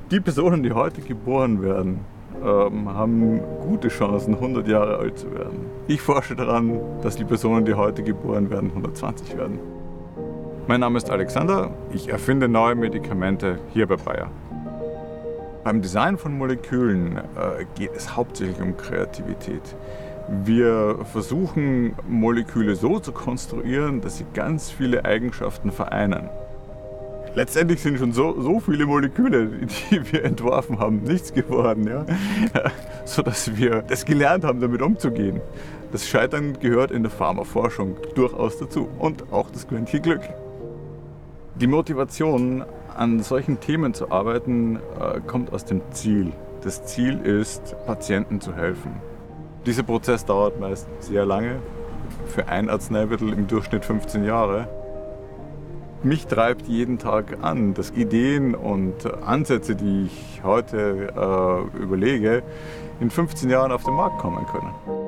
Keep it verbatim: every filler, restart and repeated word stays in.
Die Personen, die heute geboren werden, ähm, haben gute Chancen, hundert Jahre alt zu werden. Ich forsche daran, dass die Personen, die heute geboren werden, hundertzwanzig werden. Mein Name ist Alexander, ich erfinde neue Medikamente hier bei Bayer. Beim Design von Molekülen äh, geht es hauptsächlich um Kreativität. Wir versuchen, Moleküle so zu konstruieren, dass sie ganz viele Eigenschaften vereinen. Letztendlich sind schon so, so viele Moleküle, die wir entworfen haben, nichts geworden, ja? Sodass wir es gelernt haben, damit umzugehen. Das Scheitern gehört in der Pharmaforschung durchaus dazu und auch das Quäntchen Glück. Die Motivation, an solchen Themen zu arbeiten, äh, kommt aus dem Ziel. Das Ziel ist, Patienten zu helfen. Dieser Prozess dauert meist sehr lange, für ein Arzneimittel im Durchschnitt fünfzehn Jahre. Mich treibt jeden Tag an, dass Ideen und Ansätze, die ich heute äh, überlege, in fünfzehn Jahren auf den Markt kommen können.